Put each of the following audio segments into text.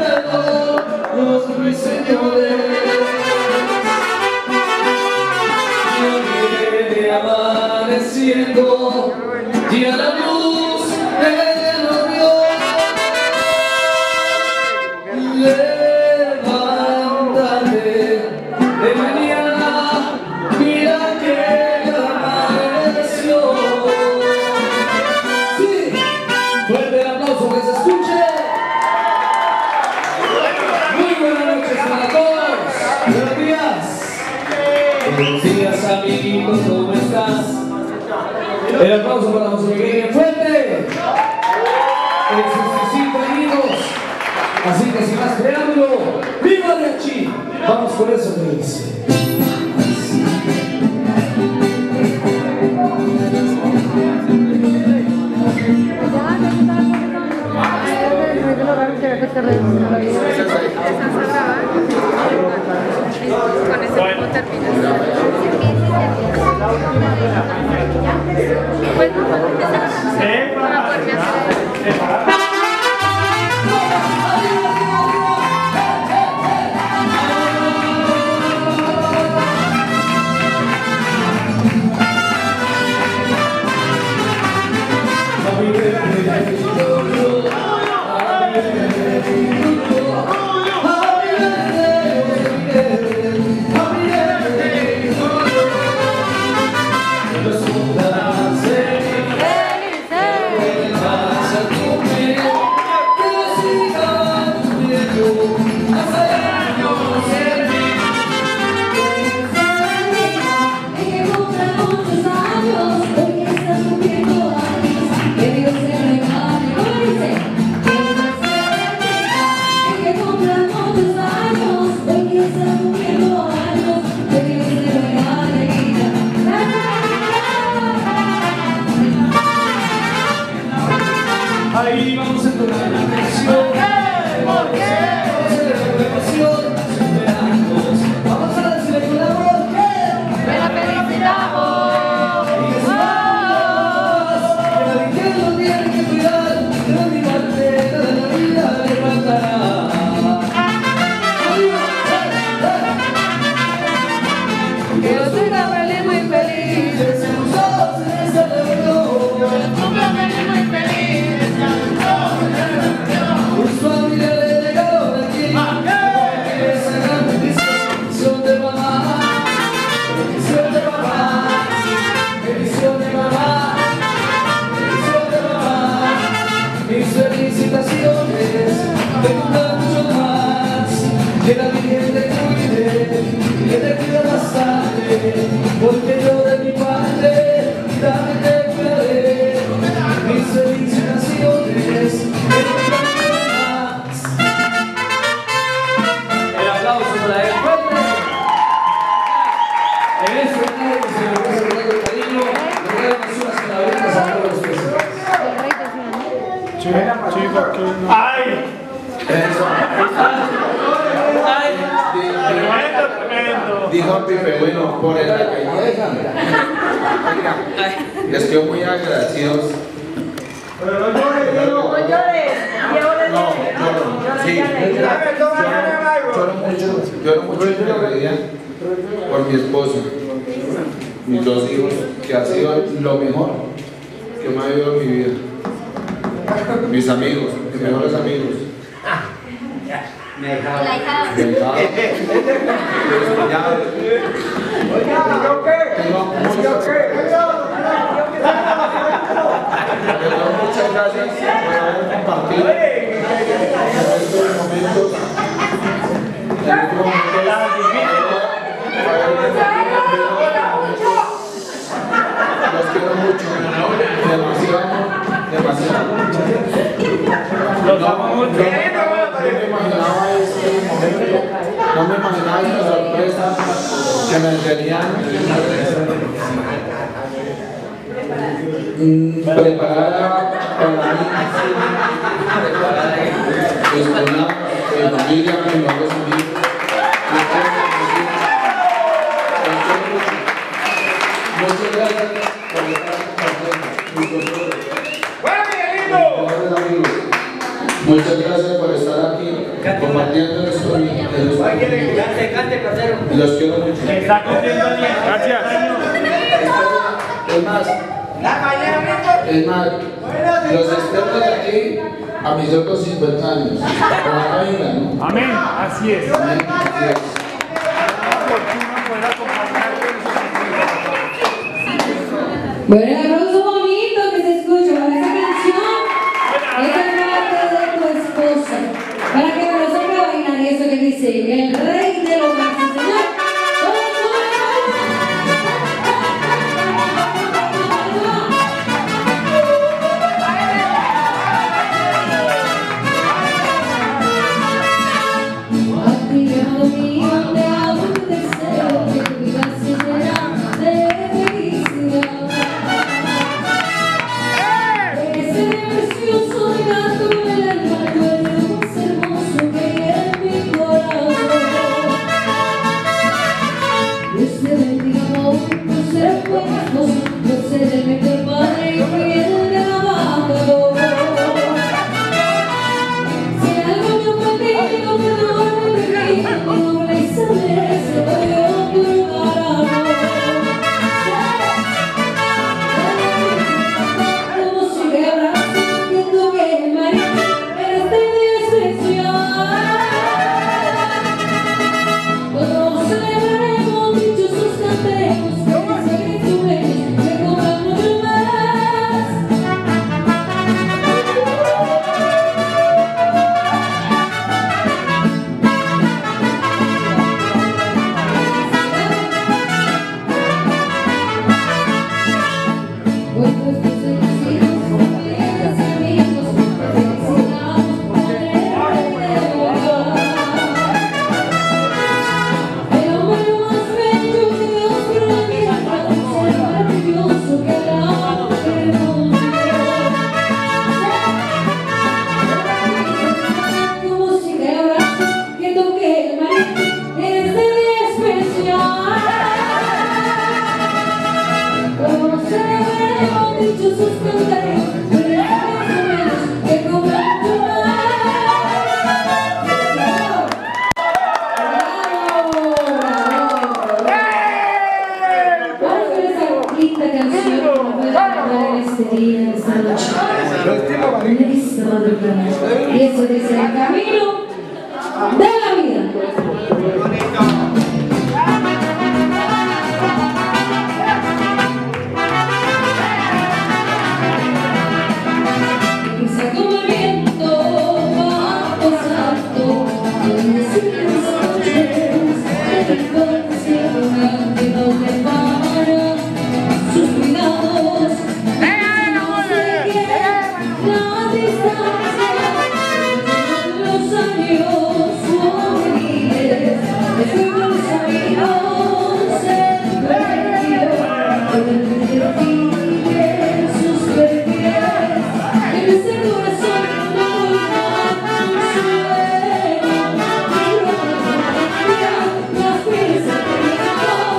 los ruiseñores. Y viene amaneciendo y a la luz de los ríos. Levántate de mañana, mira que amaneció. Sí, fuerte el aplauso que se escuche. Muy buenas noches para todos. Buenos días. Buenos días, amigos, ¿cómo estás? El aplauso para José Miguel fuerte. En sus 65 años. Así que sin más preámbulo, ¡viva de aquí! Vamos con eso que dice. Ahí vamos a entonar la canción. ¿Por qué? Vamos a decirle con la voz que ¡me la felicitamos! que la lo tiene que cuidar, que la libertad de la vida le faltará. Que yo siga feliz, muy feliz. Que se puso en ese reunión. Que cumpla feliz, muy feliz. Su familia le regaló de aquí esa gran bendición de mamá, bendición de papá, bendición de mamá, bendición de mamá. Mis felicitaciones, te cumplan mucho más, que la Virgen te cuide, que te cuide bastante, porque yo de mi parte también te cuidaré. Mis felicitaciones, te cumplan mucho más. El aplauso para él fuerte. En este momento se me puede recordar el cariño, le damos unas palabritas a todos los presentes. Chicos, que no. ¡Ay! Dijo Pipe, bueno, por el caída. Les quedo muy agradecidos. Pero no llores, No llores. Sí, lloro mucho en realidad por mi esposa, mis dos hijos, que ha sido lo mejor que me ha vivido en mi vida. Mis amigos, mis mejores amigos. La hija. Tengo muchas gracias por haber compartido estos momentos. Los quiero mucho, demasiado. los amo mucho. No me imaginaba este momento, no me imaginaba esta sorpresa que me tenían preparada para mí, pues con mi familia, con mis nuevos amigos. Muchas gracias por estar compartiendo. Muchas gracias por estar aquí. Los quiero mucho. Está cumpliendo 10. Gracias. Es más, los expertos de aquí, a mis otros 50 años. Ojalá vengan, ¿no? Amén. Así es. Amén. Así es. Bueno, el aplauso bonito que se escucha para esa canción. Esta es parte de tu esposa. Para que me lo sepa bailar y eso que dice el rey de los brazos, señor. Y eso dice el camino de la vida. Quizá como el viento va pasando en las noches de mi corazón, que no me para sus cuidados. La distancia de los años juveniles, después de los amigos se perdió, con el que sigue sus perfiles, en ese corazón no está un sueño, y las piezas de mi amor,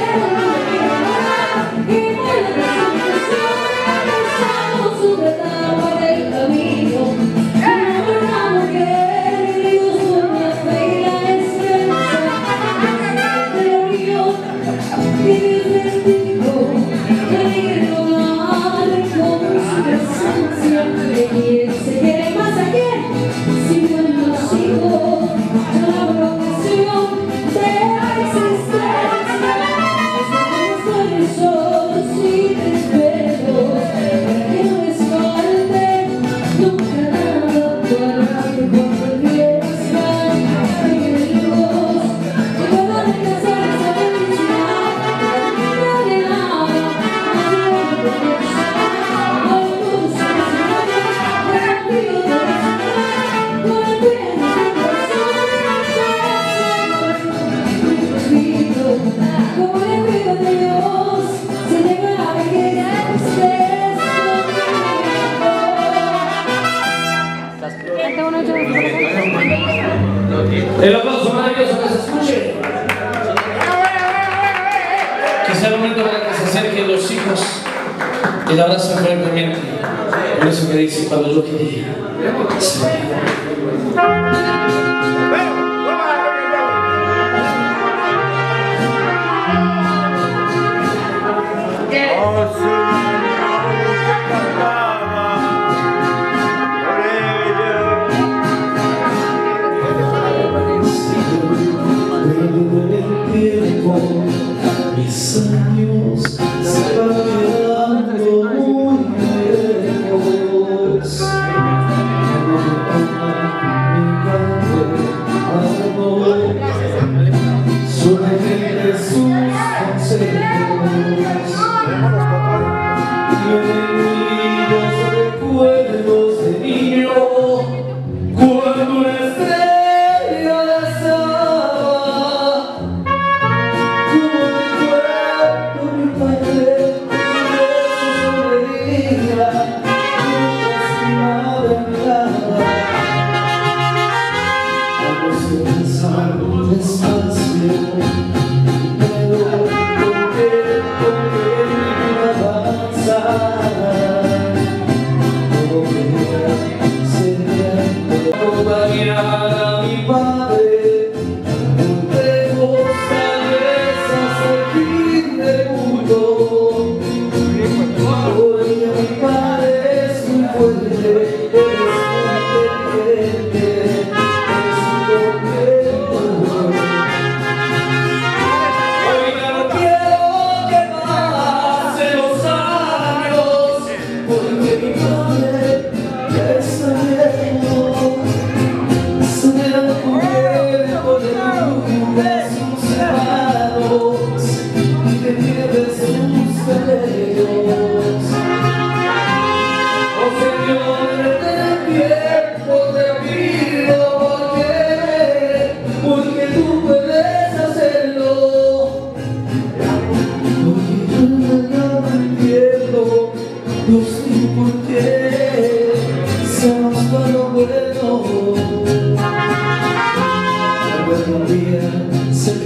y vuelve a su canción, pensamos su etapa del camino, recordamos que Dios por la fe y la esperanza, del río que Dios bendijo, de hogar con su presencia, de quien se quiere más a quien, si fueron los hijos, la protección de la existencia, estamos con sol sin respetos, para que no les falte nunca nada, para que cuando empiezan amigos, que puedan alcanzar esa felicidad, no de nada, no de protección, no de luz, con el frío de la ciudad, con el viento del corazón, como el frío de Dios, se llega a que ya estés conmigo. El aplauso maravilloso que se escuche. Que sea el momento para que se acerquen los hijos y el abrazo fuertemente. Por eso que dice cuando yo quería.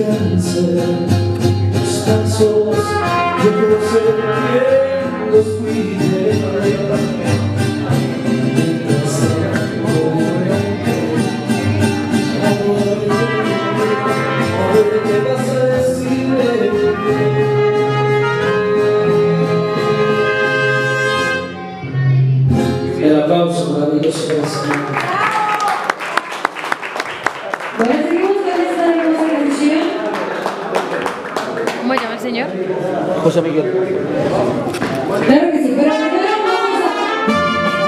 descanse, están solos, yo no sé quién los cuide. Mientras tanto, a ver qué vas a decirle. El aplauso maravilloso para el Señor. Bueno, seguimos con esta hermosa canción. ¿Cómo se llama el señor? José Miguel. Claro que sí, pero primero vamos a...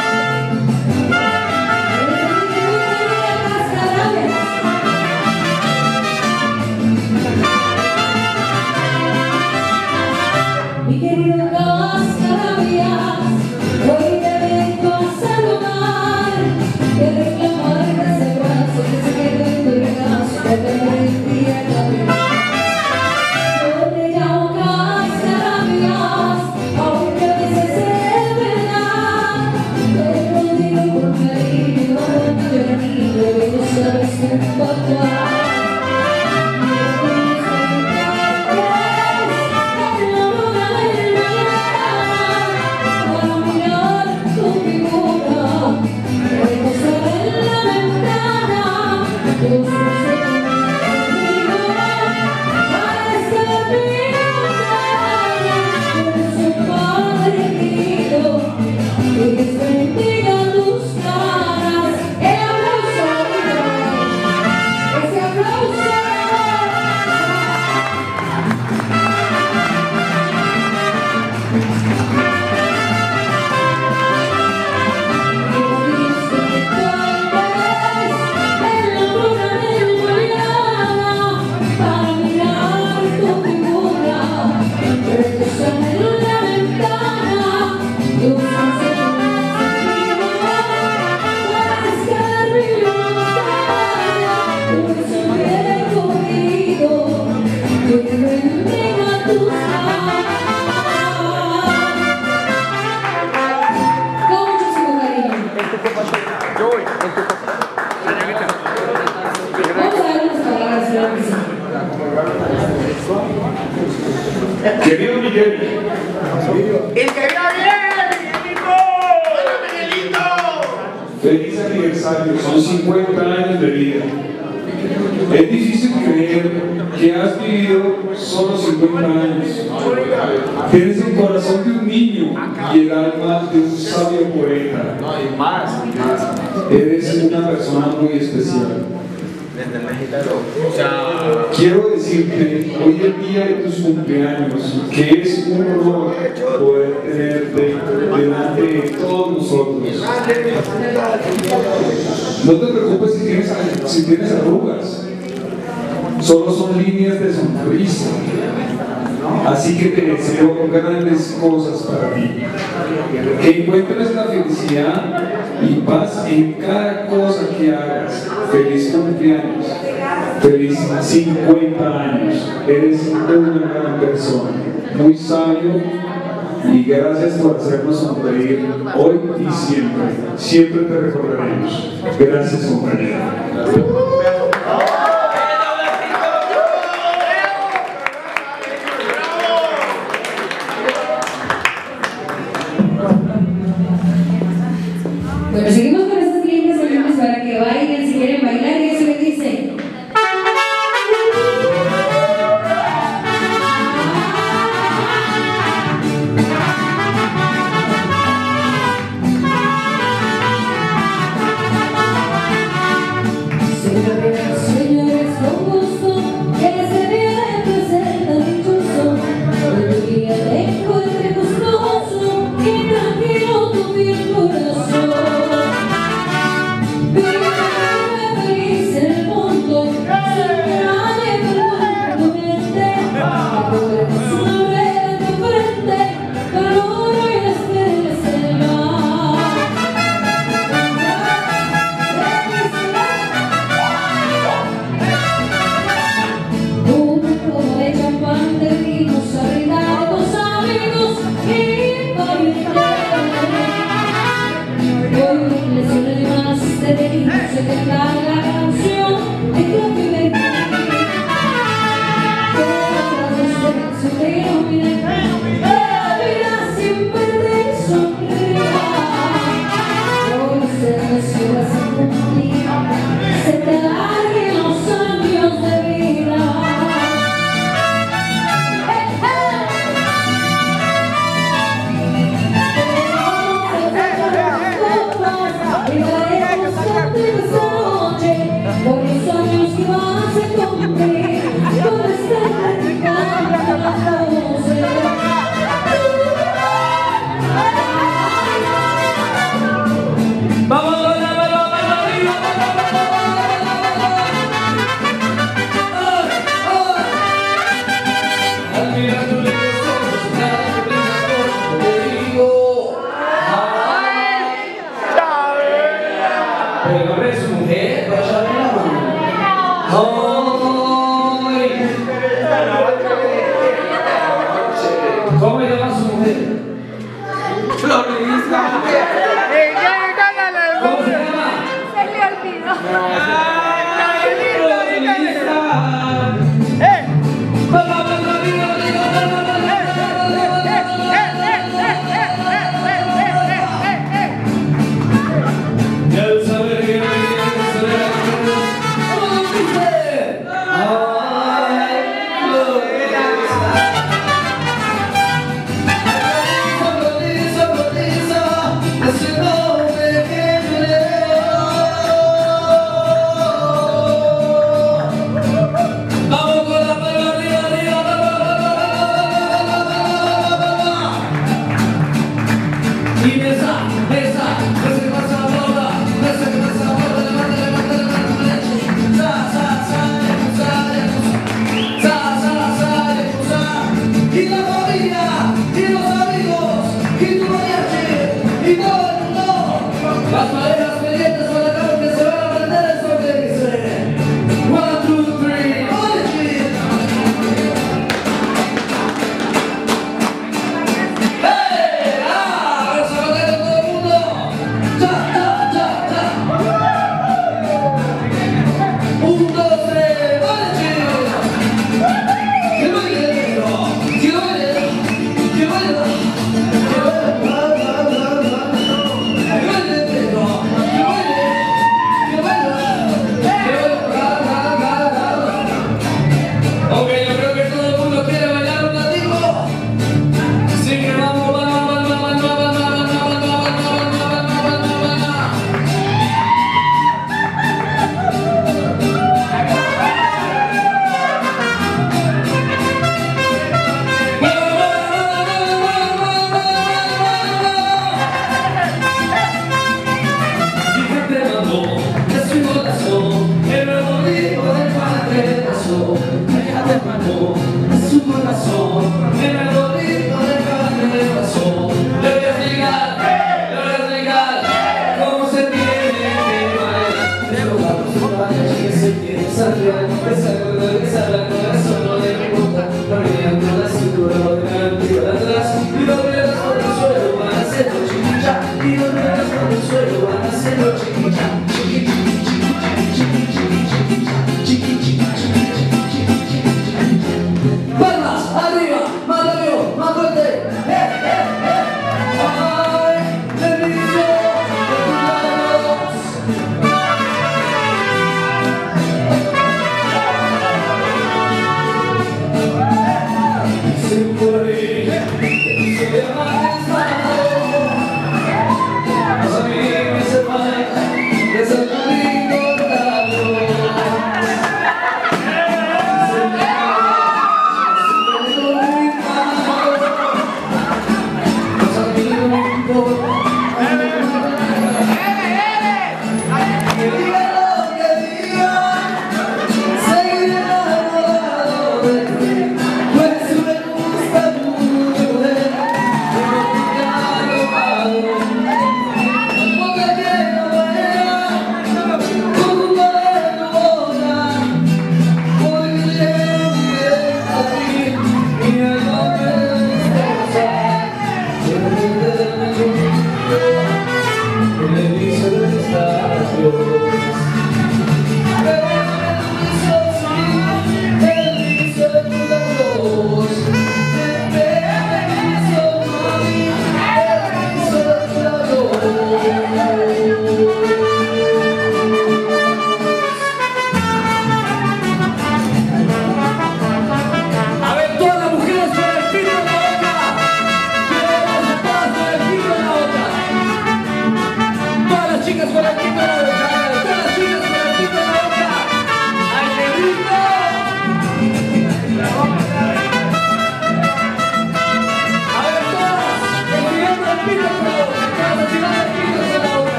Mi querido Cascarabias, hoy te vengo a saludar y a reclamar ese brazo que se quedó en tu regazo que te permitía caminar. Yo te llamo Cascarabias, aunque a veces es verdad, te lo digo por cariño, yo niño, que tú sabes que tu papá. Querido Miguel. ¡El que viene bien, Miguelito! ¡Hola, Miguelito! Feliz aniversario, son 50 años de vida. Es difícil creer que has vivido solo 50 años. Tienes el corazón de un niño y el alma de un sabio poeta. No, y más. Eres una persona muy especial. Quiero decirte, hoy el día de tus cumpleaños, que es un honor poder tenerte delante de todos nosotros. No te preocupes si tienes arrugas, solo son líneas de sonrisa. Así que te deseo grandes cosas para ti. Que encuentres la felicidad y paz en cada cosa que hagas. Feliz cumpleaños. Feliz 50 años. Eres una gran persona, muy sabio, y gracias por hacernos sonreír hoy y siempre. Siempre te recordaremos. Gracias, compañero. Bueno, seguimos con estas lindas canciones para que bailen, si quieren bailar, y eso le dice. Se ¿Cómo llama su mujer? Florista. ¿Cómo se llama? Se le olvidó. Las parejas pendientes con la cara que se van a aprender eso que dice 1, 2, 3, ¡hey! ¡Ah! ¡Eso lo tiene todo el mundo! ¡Ya, ya, ya, ya! 1, 2, 3, ¡vale, chicos! ¡Que baile, negro! ¡Que baile! ¡Que baile! Ok, yo creo que todo el mundo quiere bailar un ratito. Así que vamos, es su corazón, en el bonito de carne de corazón. Le voy a explicar cómo se tiene que bailar. De los lados se vaya, que se quiere salir, que salga el corazón, no le importa. Caminando la cintura, lo de delante y para atrás. Y los dedos por el suelo van a hacerlo chiquicha. Y los dedos por el suelo van a hacerlo chiquicha. Palmas, arriba, más rápido, más fuerte. Ay, le digo de tus labios. Dicen por ahí que soy amanezado. Los amigos me separan de ese camino largo.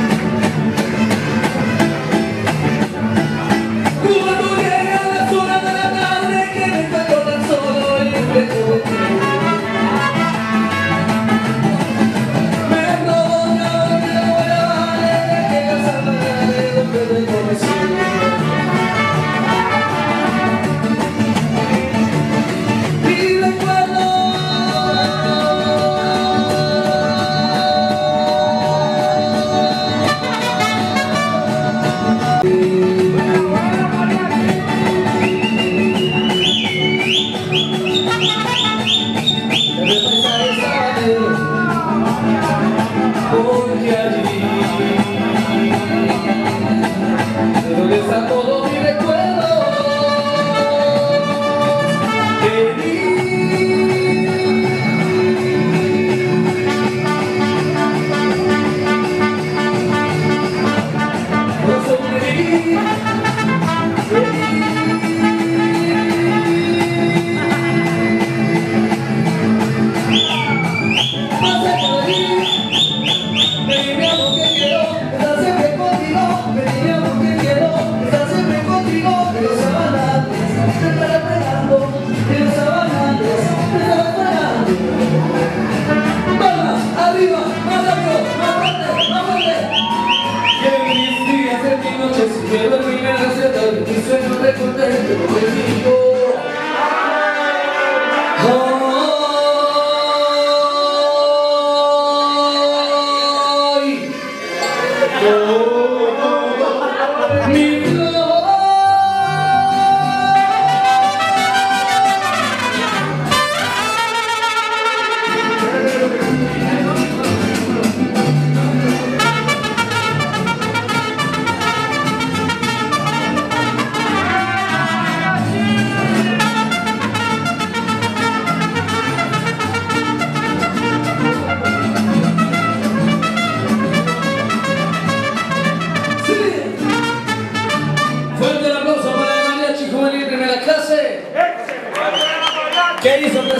Cuando llega la zona de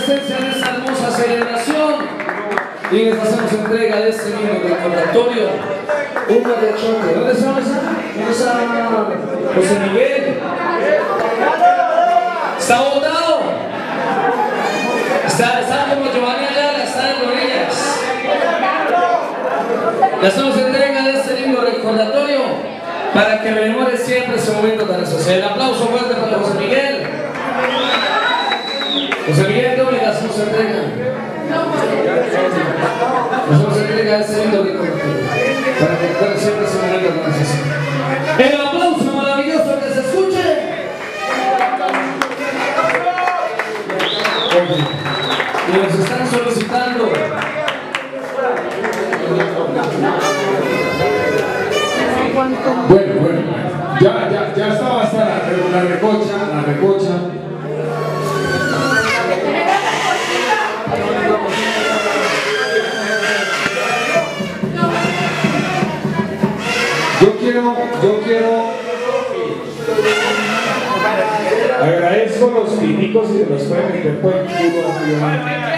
presencia en esta hermosa celebración y les hacemos entrega de este lindo recordatorio. Un mariachote. ¿Dónde está? ¿Dónde está José Miguel? Está botado. Está como Giovanni Ayala, está en rodillas. Le hacemos entrega de este lindo recordatorio para que rememore siempre ese momento tan especial. El aplauso fuerte para José Miguel. José Miguel, ¿dónde le hacemos entrega? Le hacemos entrega de este lindo recordatorio para que recuerde siempre ese momento tan especial. El aplauso maravilloso que se escuche. Y nos están solicitando. Bueno, ya estaba hasta la recocha. Yo quiero agradezco los pinicos y se los pueden meter por el culo.